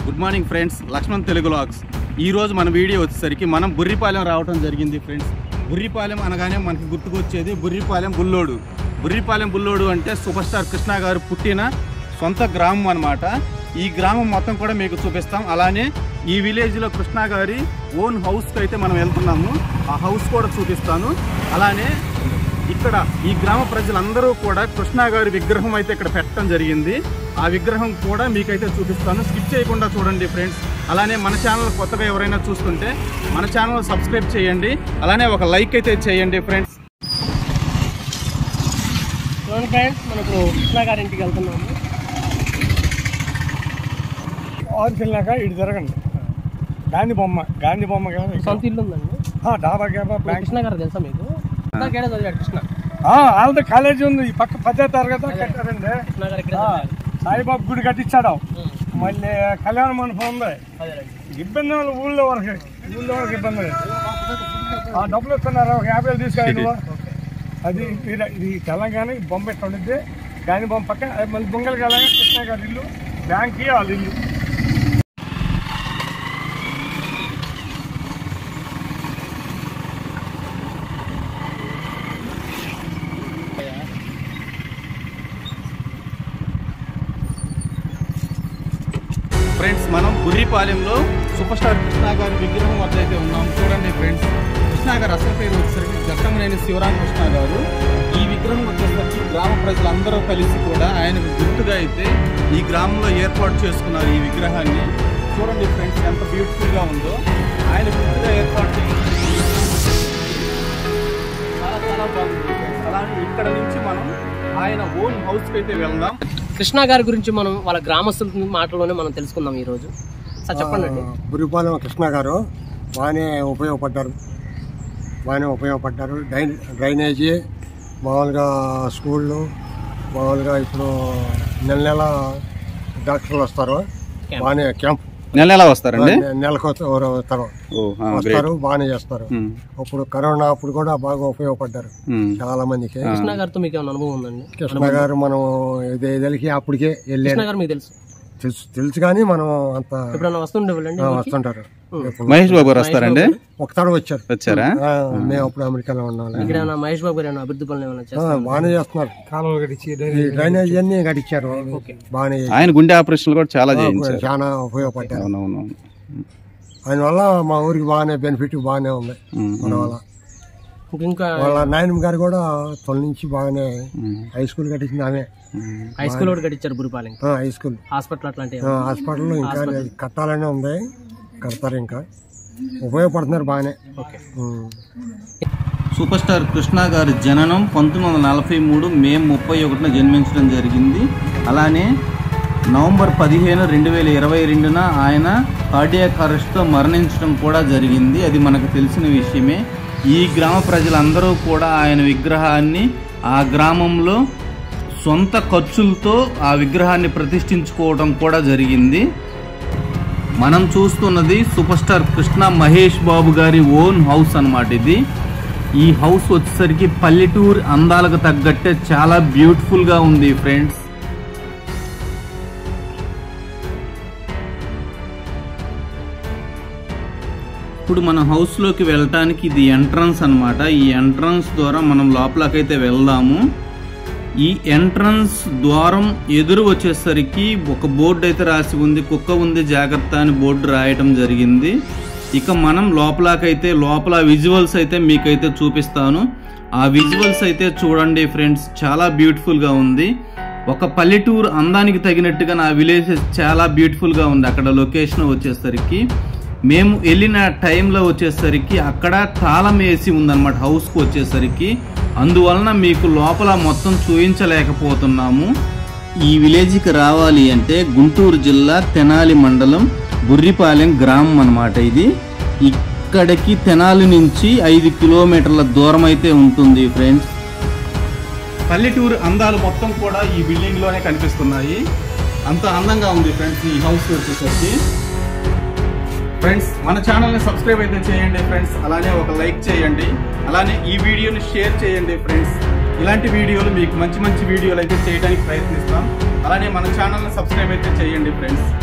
Good morning friends, Lakshman Telugu vlogs. ఈరోజు మన video వచ్చేసరికి మనం బుర్రిపాలెం రావడం జరిగింది ఫ్రెండ్స్. బుర్రిపాలెం అనగానే మనకి గుర్తుకొచ్చేది బుర్రిపాలెం బుల్లోడు. బుర్రిపాలెం బుల్లోడు అంటే సూపర్ స్టార్ కృష్ణ గారు పుట్టిన సొంత గ్రామం అన్నమాట. ఈ గ్రామం మొత్తం కూడా మీకు చూపిస్తాం. అలానే ఈ విలేజ్లో కృష్ణ గారి ఓన్ హౌస్కి అయితే మనం వెళ్తున్నాము. ఆ హౌస్ కూడా చూపిస్తాను. అలానే ఇక్కడ ఈ గ్రామ ప్రజలందరూ కూడా కృష్ణ గారి విగ్రహం అయితే ఇక్కడ పెట్టడం జరిగింది. ఆ విగ్రహం కూడా మీకైతే చూపిస్తాను. స్కిప్ చేయకుండా చూడండి ఫ్రెండ్స్. అలానే మన ఛానల్ కొత్తగా ఎవరైనా చూస్తుంటే మన ఛానల్ సబ్స్క్రైబ్ చేయండి. అలానే ఒక లైక్ అయితే చేయండి ఫ్రెండ్స్. ఫ్రెండ్స్, మనకు కృష్ణ గారి ఇంటికి వెళ్తున్నాము. ఆరుకి వెళ్ళాక ఇటు తిరగండి. గాంధీ బొమ్మ కాదు, సొంత ఇల్లు ఉందండి. డాబా గ్యాబా కృష్ణ గారు తెలుసా మీకు? చదివాడు కృష్ణ. వాళ్ళతో కాలేజీ ఉంది. ఈ పక్క 10వ తరగతి కట్టారండి. కృష్ణ గారు ఇక్కడ సాయిబాబు గుడి కట్టించాడు. మళ్ళీ కళ్యాణ మండపం ఉంది. ఇబ్బంది ఊళ్ళో వరకు ఇబ్బంది. డబ్బులు ఇస్తున్నారు, ఒక 50 తీసుకెళ్ళి. అది ఇది తెలంగాణ బొమ్మ ఎట్లా ఉండిద్ది. గాంధీ బొమ్మ పక్క మళ్ళీ బొంగళకి వెళ్ళాక కృష్ణ గారి ఇల్లు, బ్యాంక్కి వాళ్ళ ఇల్లు. ఫ్రెండ్స్, మనం బుర్రిపాలెంలో సూపర్ స్టార్ కృష్ణ గారి విగ్రహం వద్ద అయితే ఉన్నాం. చూడండి ఫ్రెండ్స్, కృష్ణ గారు అసలు పేరు వచ్చేసరికి జట్టమనేని శివరామ కృష్ణ గారు. ఈ విగ్రహం వచ్చేసరికి గ్రామ ప్రజలందరూ కలిసి కూడా ఆయనకు గుర్తుగా అయితే ఈ గ్రామంలో ఏర్పాటు చేసుకున్నారు ఈ విగ్రహాన్ని. చూడండి ఫ్రెండ్స్, ఎంత బ్యూటిఫుల్గా ఉందో. ఆయన గుర్తుగా ఏర్పాటు చాలా బాగుంది ఫ్రెండ్స్. అలానే ఇక్కడ నుంచి మనం ఆయన ఓన్ హౌస్కి అయితే వెళ్దాం. కృష్ణ గారి గురించి మనం వాళ్ళ గ్రామస్తుల మాటలోనే మనం తెలుసుకుందాం ఈరోజు. సార్ చెప్పండి అండి. బుర్రిపాలెం కృష్ణ గారు బాగానే ఉపయోగపడ్డారు. డ్రైనేజీ మామూలుగా స్కూళ్ళు, మామూలుగా ఇప్పుడు నెల డాక్టర్లు వస్తారు. బాగానే క్యాంప్ నెల వస్తారండి. నెలకు వస్తారు, బాగానే చేస్తారు. అప్పుడు కరోనా అప్పుడు కూడా బాగా ఉపయోగపడ్డారు చాలా మందికి. కృష్ణ గారితో మీకు ఏమైనా అనుభవం ఉందండి? కృష్ణ గారు మనం ఇదేదలికి అప్పటికే వెళ్ళారు. మీకు తెలుసు కానీ మనం అంత వస్తుంటారు. మహేష్ బాబు గారు వస్తారండి. ఒకసారి వచ్చారా? మేము అప్పుడు అమెరికాలో ఉన్నాం. మహేష్ బాబు గారు అభివృద్ధి పనులు బాగానే చేస్తున్నారు. కాలువలు కట్టించి డ్రైనేజ్ అన్ని కట్టించారు. బాగానే ఆయన గుండె ఆపరేషన్ కూడా చాలా ఉపయోగపడ్డారు. ఆయన వల్ల మా ఊరికి బాగానే బెనిఫిట్ బాగానే ఉంది. మన వల్ల ఇంకా వాళ్ళ నాయనమ్మ గారు కూడా తొలి నుంచి బాగానే హై స్కూల్ కట్టించింది. ఆమె హై స్కూల్ కూడా కట్టించారు. బుర్రిపాలెం హై స్కూల్, హాస్పిటల్ అట్లాంటి హాస్పిటల్ ఇంకా కట్టాలనే ఉంది. కడతారు, ఇంకా ఉపయోగపడుతున్నారు బాగానే. సూపర్ స్టార్ కృష్ణ గారి జననం 1943 మే 31న జన్మించడం జరిగింది. అలానే నవంబర్ 15, 2022న ఆయన కార్డియాక్ అరెస్ట్తో మరణించడం కూడా జరిగింది. అది మనకు తెలిసిన విషయమే. ఈ గ్రామ ప్రజలందరూ కూడా ఆయన విగ్రహాన్ని ఆ గ్రామంలో సొంత ఖర్చులతో ఆ విగ్రహాన్ని ప్రతిష్ఠించుకోవడం కూడా జరిగింది. మనం చూస్తున్నది super star Krishna Mahesh Babu garu own house అన్నమాట. ఇది ఈ హౌస్ వచ్చేసరికి పల్లెటూరు అందాలకు తగ్గట్టే చాలా బ్యూటిఫుల్గా ఉంది ఫ్రెండ్స్. ఇప్పుడు మన హౌస్లోకి వెళ్ళటానికి ఇది ఎంట్రన్స్ అన్నమాట. ఈ ఎంట్రన్స్ ద్వారా మనం లోపలకైతే వెళ్దాము. ఈ ఎంట్రన్స్ ద్వారం ఎదురు వచ్చేసరికి ఒక బోర్డు అయితే రాసి ఉంది. కుక్క ఉంది జాగ్రత్త అని బోర్డు రాయటం జరిగింది. ఇక మనం లోపల విజువల్స్ అయితే మీకైతే చూపిస్తాను. ఆ విజువల్స్ అయితే చూడండి ఫ్రెండ్స్, చాలా బ్యూటిఫుల్గా ఉంది. ఒక పల్లెటూరు అందానికి తగినట్టుగా నా విలేజ్ చాలా బ్యూటిఫుల్గా ఉంది. అక్కడ లొకేషన్ వచ్చేసరికి మేము వెళ్ళిన టైంలో వచ్చేసరికి అక్కడ తాళం వేసి ఉందన్నమాట హౌస్కు వచ్చేసరికి. అందువలన మీకు లోపల మొత్తం చూపించలేకపోతున్నాము. ఈ విలేజ్కి రావాలి అంటే గుంటూరు జిల్లా తెనాలి మండలం బుర్రిపాలెం గ్రామం అన్నమాట. ఇది ఇక్కడికి తెనాలి నుంచి 5 కిలోమీటర్ల దూరం అయితే ఉంటుంది ఫ్రెండ్స్. పల్లెటూరు అందాలు మొత్తం కూడా ఈ బిల్డింగ్లోనే కనిపిస్తున్నాయి. అంత అందంగా ఉంది ఫ్రెండ్స్ ఈ హౌస్ వచ్చేసరికి. ఫ్రెండ్స్, మన ఛానల్ని సబ్స్క్రైబ్ అయితే చేయండి ఫ్రెండ్స్. అలానే ఒక లైక్ చేయండి. అలానే ఈ వీడియోని షేర్ చేయండి ఫ్రెండ్స్. ఇలాంటి వీడియోలు మీకు మంచి వీడియోలు అయితే చేయడానికి ప్రయత్నిస్తాం. అలానే మన ఛానల్ని సబ్స్క్రైబ్ అయితే చేయండి ఫ్రెండ్స్.